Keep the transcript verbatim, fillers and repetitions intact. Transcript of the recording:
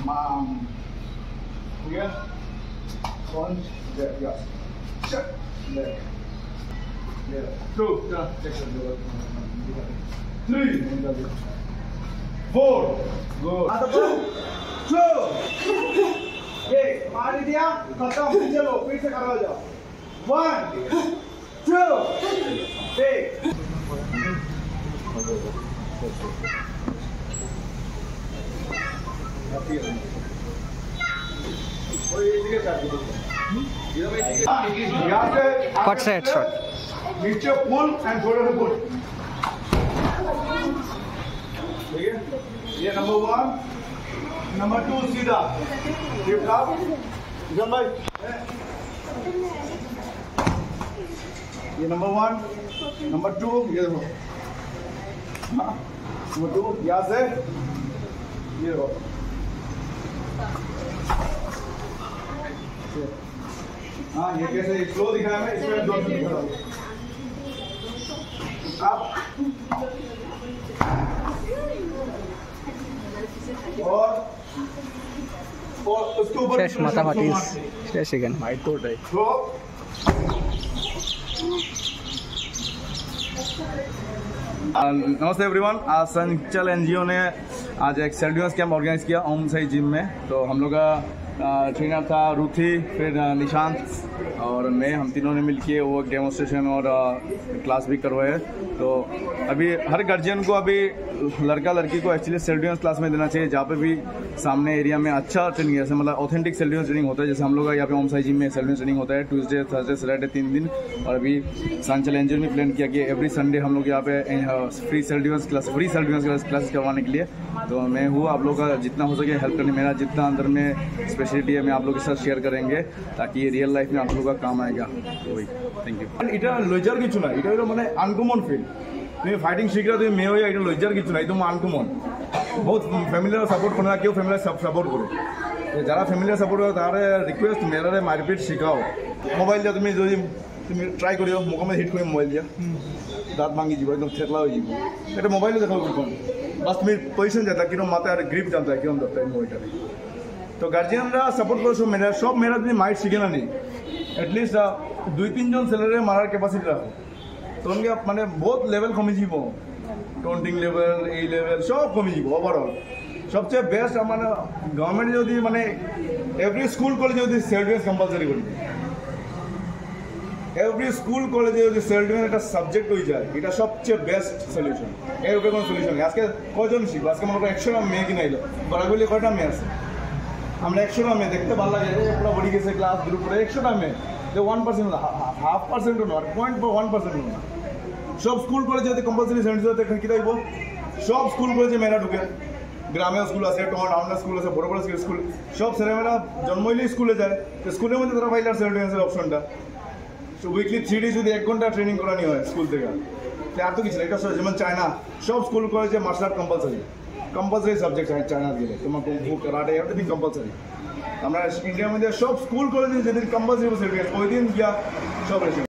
Mom. Here. One. There. Yeah. Shut. There. There. Two. Yeah. Three. Four. Good. Two. ये मार दिया खत्म चलो फिर से करो जाओ वन टू थ्री कट से हेडशॉट नीचे पुल एंड थोड़ा सा पुल ठीक है ये नंबर वन नंबर टू सीधा लिफ्ट अप जम भाई ये नंबर वन नंबर टू ये देखो नंबर टू यहाँ से ये देखो हाँ ये कैसे स्लो दिखाया मैं इसमें दो मिनट दिखा रहा हूँ और और उसके ऊपर शेष माता पाटीस शेष again माइट तो टाइप तो नमस्ते एवरीवन। आज संचल एनजीओ ने आज एक सेल्फ डिफेंस कैंप ऑर्गेनाइज किया ओम साई जिम में। तो हम लोग का ट्रेनर था रूथी, फिर निशांत और मैं, हम तीनों ने मिलके वो डेमोन्स्ट्रेशन और क्लास भी करवाए। तो अभी हर गार्जियन को अभी लड़का लड़की को एक्चुअली सेल्फ डिफेंस क्लास में देना चाहिए, जहाँ पे भी सामने एरिया में अच्छा ट्रेनिंग है, जैसे मतलब ऑथेंटिक सेल्फ डिफेंस ट्रेनिंग होता है। जैसे हम लोग का यहाँ पे ओम साई जिम में सेल्फ डिफेंस ट्रेनिंग होता है ट्यूसडे थर्सडे सैटरडे तीन दिन। और अभी संचल एनजीओ ने प्लान किया कि एवरी संडे हम लोग यहाँ पे free self defence class free self defence class करवाने के लिए। तो मैं हूँ आप लोग का जितना हो सके हेल्प करने, मेरा जितना अंदर में स्पेशलिटी है मैं आप लोग के साथ शेयर करेंगे, ताकि ये रियल लाइफ में आप लोग का काम आएगा। तो वही थैंक यू। এটা লজ্জাৰ কিছু নাই, এটা হলো মানে আনকমন ফিল। তুমি ফাইটিং শিখরা তুমি মেয়ে হয়ে এটা লজ্জাৰ কিছু নাই, তোমার আনকমন বহুত ফ্যামিলিরা সাপোর্ট করে না, কেউ ফ্যামিলি সাপোর্ট করে। যারা ফ্যামিলিরা সাপোর্ট করে তারা রিকোয়েস্ট মেয়েরারে মারপিট শিখাও। মোবাইল দিয়ে তুমি যদি তুমি ট্রাই করিও মুখে হিট করে মোবাইল দিয়া দাঁত ভাঙি যাব, একদম থেতলা হয়ে যাব। এটা মোবাইলে দেখাও কোন বাস তুমি পজিশন জানতা কিরকম মাথায় গ্রিপ জানতা কিরকম ধরতে মোবাইলটা। তো গার্জিয়ানরা সাপোর্ট করে সব মেয়েরা সব মেয়েরা যদি মাইট শিখে না নি এটলিস্ট দুই তিনজন ছেলেরে মারার ক্যাপাসিটি রাখো, তখন মানে বহুত লেভেল কমে যাব, টন্টিং লেভেল এই লেভেল সব কমে যাব ওভারঅল। সবচেয়ে বেস্ট আমার গভর্নমেন্ট যদি মানে এভরি স্কুল কলেজে যদি সেলফ ডিফেন্স কম্পালসারি করে, এভরি স্কুল কলেজে যদি সেলফ ডিফেন্স একটা সাবজেক্ট হয়ে যায়, এটা সবচেয়ে বেস্ট সলিউশন। এর উপরে কোনো সলিউশন নেই। আজকে কজন শিখবো? আজকে মনে করো একশোটা মেয়ে কিনা এলো, গড়াগুলি কয়টা মেয়ে আছে? আমরা একশোটা মেয়ে দেখতে ভালো লাগে, পুরো বড়ি গেছে ক্লাস গ্রুপ করে একশোটা মেয়ে, ওয়ান পার্সেন্ট হাফ পার্সেন্টও নয়, পয়েন্ট ওয়ান পার্সেন্টও না। সব স্কুল কলেজে যদি কম্পালসারি সেন্টার কী দেখবো, সব স্কুল কলেজে মেয়েরা ঢুকে, গ্রামের স্কুল আছে, টাউনের স্কুল আছে, বড় বড় স্কুল, সব ছেলেমেয়েরা জন্ম হইলেই স্কুলে যায়। তো স্কুলের মধ্যে তারা পাইলে সেলফ ডিফেন্সের অপশনটা উইকলি থ্রি ডে যদি এক ঘন্টা ট্রেনিং করানি হয় স্কুল থেকে, আর তো কিছু না। এটা যেমন চায়না সব স্কুল কলেজে martial art compulsory compulsory subject হয় চায়না গেলে, তোমার কুংফু কারাটে এভরিথিং কম্পালসারি। আমরা ইন্ডিয়ার মধ্যে সব স্কুল কলেজে যেদিন কম্পালসারি সেলফ ডিফেন্স ওই দিন গিয়া সব